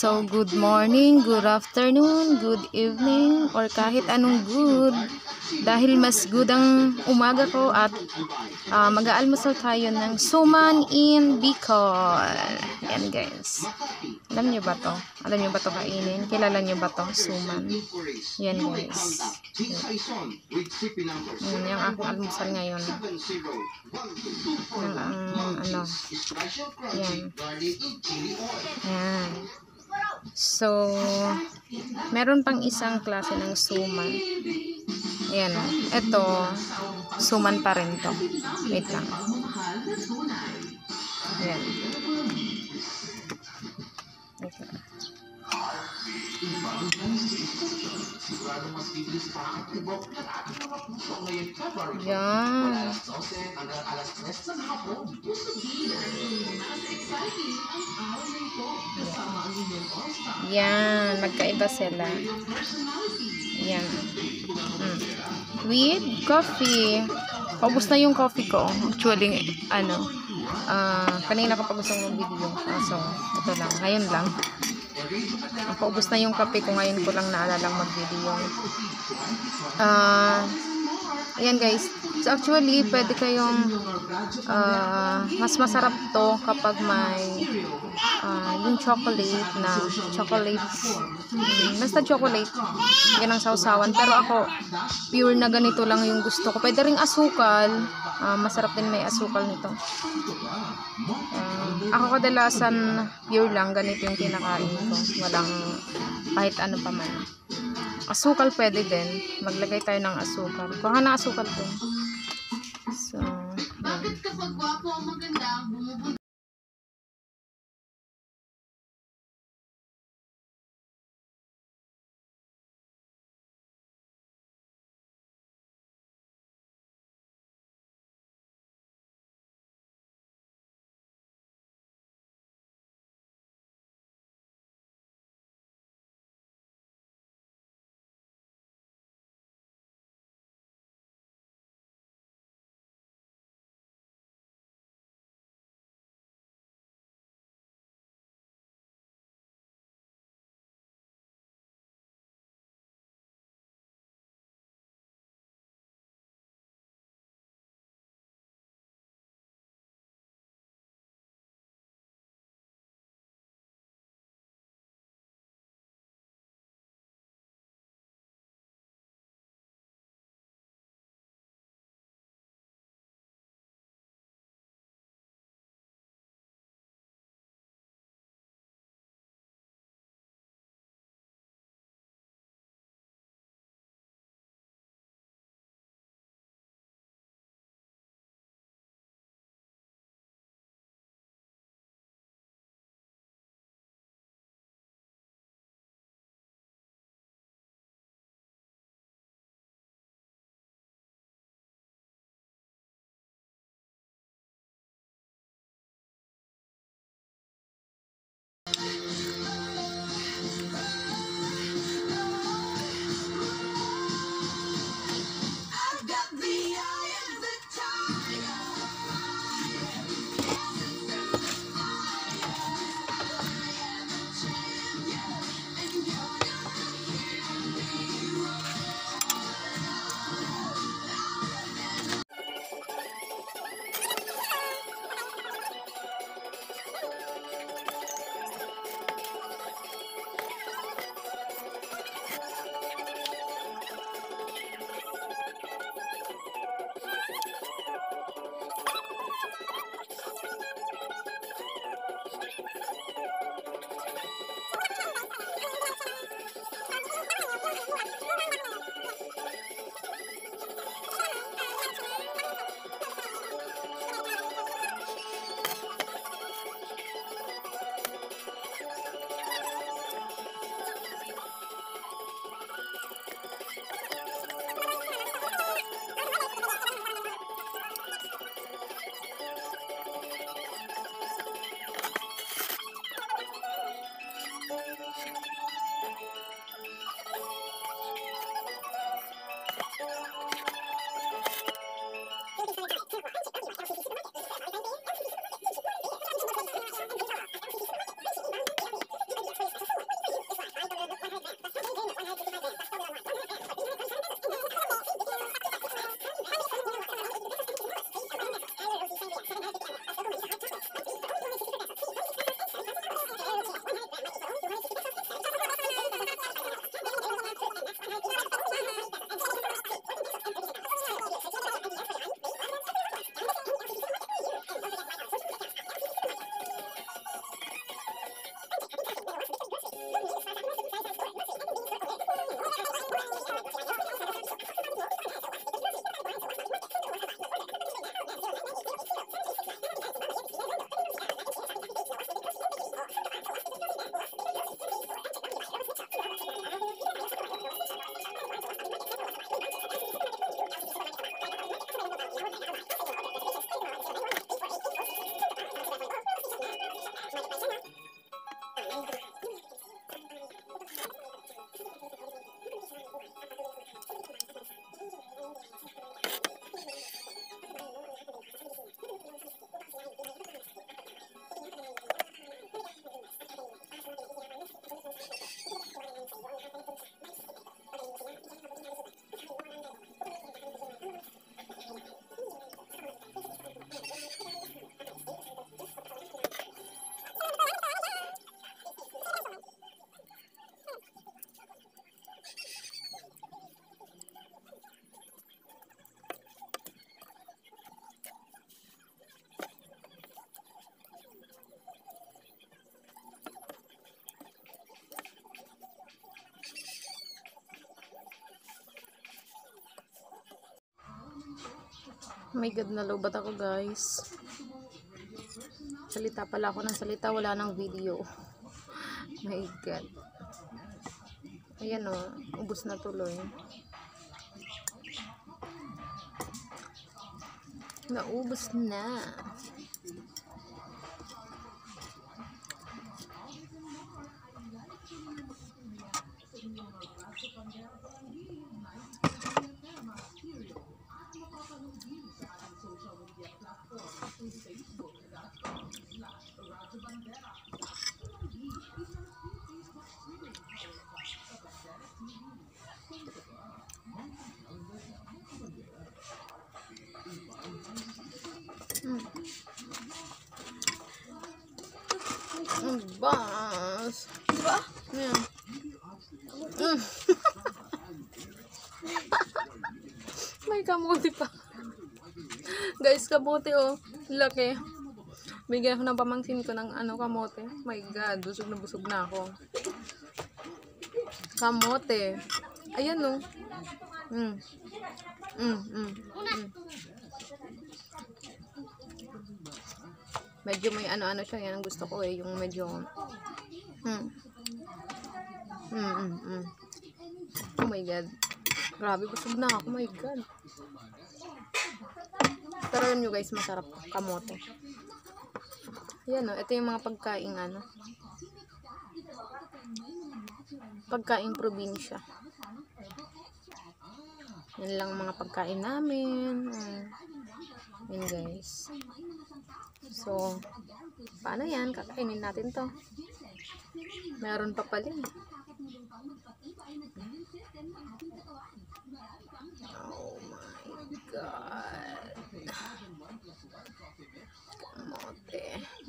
So, good morning, good afternoon, good evening, or kahit anong good. Dahil mas good ang umaga ko at mag-aalmusal tayo ng suman in Bicol. Yan guys. Alam nyo ba to? Alam nyo ba to kainin? Kilala nyo ba to? Suman. Yan guys. Yan yung aking almusal ngayon. Yan. Yan. So, meron pang isang klase ng suman. Ayan. Ito, suman pa rin to. Wait lang. Ayan. Wait lang. Yan. Yan. Magkaiba sila. Yan. With coffee. Paubos na yung coffee ko. Actually, kanina kapag gusto mong video. So, ito lang. Ngayon lang. Paubos na yung kape ko. Ngayon ko lang naalalang mag-video. Ayan guys. So actually, pwede kayong mas masarap to kapag may yung chocolate na basta chocolate. Yan ang sausawan. Pero ako, pure na ganito lang yung gusto ko. Pwede ring asukal. Masarap din may asukal nito. Ako kadalasan pure lang. Ganito yung kinakain ko. Walang kahit ano pa man. Asukal pwede din. Maglagay tayo ng asukal. Kuha na asukal to. So, bakit kapag gwapo ang maganda, My God, nalobat ako guys. Salita pala ako ng salita, wala nang video. My God. Ayan o, ubos na tuloy. Naubos na. Bas. Diba? Ayan. May kamote pa. Guys, kamote oh. Laki. Bigyan ako ng pamangkin ko ng kamote. My God, busog na ako. Kamote. Ayan oh. Medyo may ano siya, yan ang gusto ko eh, yung medyo Oh my God. Grabe, busog na ako, my God. Pero yun nyo guys, masarap kamote. Yan ito yung mga pagkain pagkain probinsya. Yan lang mga pagkain namin. Yan guys. So, paano yan? Kakainin natin to. Meron pa pala. Oh my God. Kamote.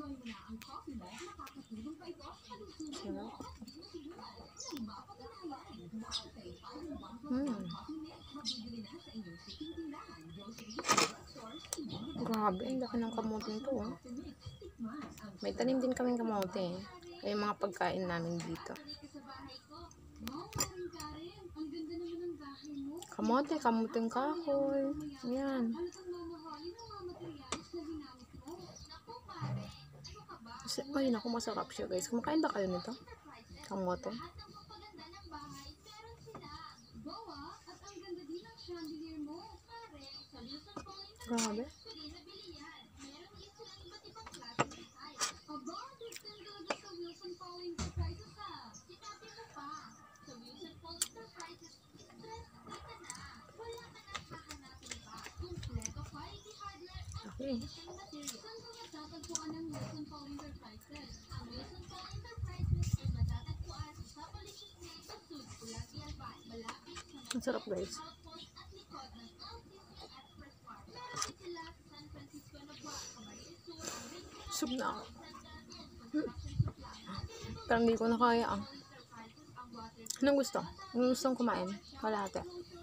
Grabe, ang laki ng kamote nito. May tanim din kaming kamote. Ay mga pagkain namin dito. Kamoteng kahoy. Ayan. Ay, naku, masarap siya guys. Kumakain ba kayo nito? Kamote. Grabe. Okay. Ang sarap guys. Sub na ako. Parang hindi ko na kaya Anong gusto? Anong gustong kumain? Wala ate.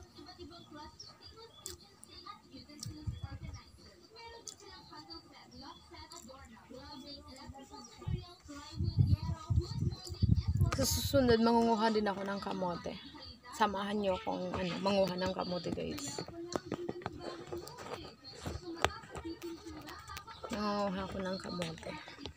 Sa susunod, mangunguha din ako ng kamote. Samahan nyo kung manguha ng kamote guys. Mangunguha ako ng kamote.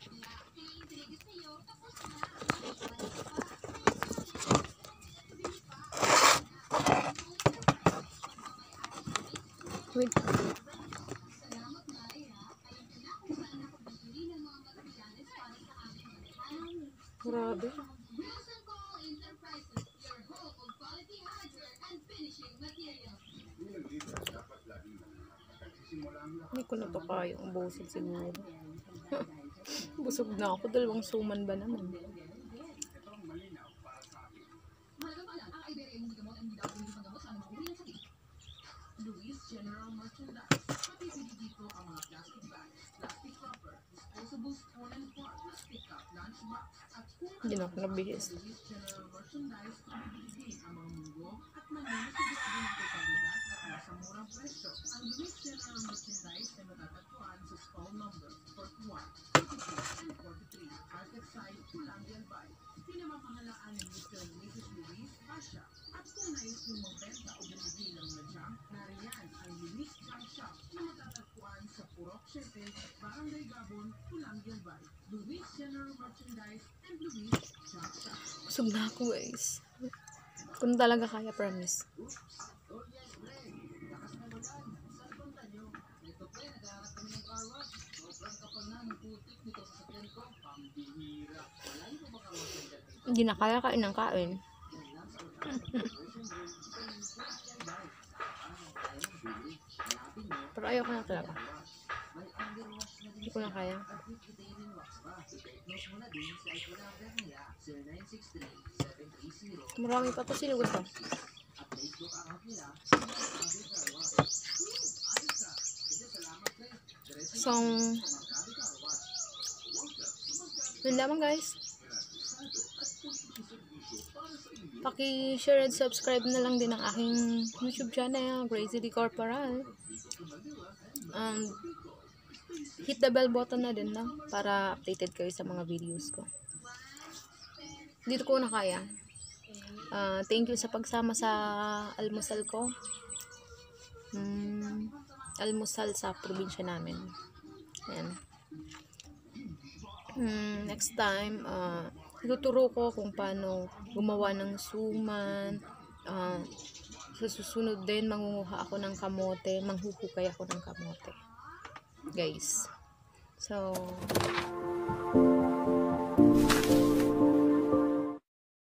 Wait. Grabe. Hindi ko na to kaya ang busog siguro. Busog na ako. 2 suman ba naman? Hindi na ako nabihis. Pinamamahalaan ni Mr. and Mrs. Luis Pasha at kung nais yung magbenta o bumili ng jam, nariyan ang Luis Jam Shop na matatagpuan Busog na ako guys. Kung talaga kaya, promise. Hindi na kaya kain ng kain. Pero ayoko na talaga. Hindi ko na kaya. Marami pa to, sino gusto? So, yun lamang guys. Paki-share and subscribe na lang din ang aking YouTube channel, Crazy D Corporal. Hit the bell button na din na para updated kayo sa mga videos ko. Dito ko na kaya. Thank you sa pagsama sa almusal ko. Almusal sa probinsya namin. Ayan. Next time, ituturo ko kung paano gumawa ng suman. Sa susunod din, mangunguha ako ng kamote. Manghuhukay ako ng kamote. Guys. So,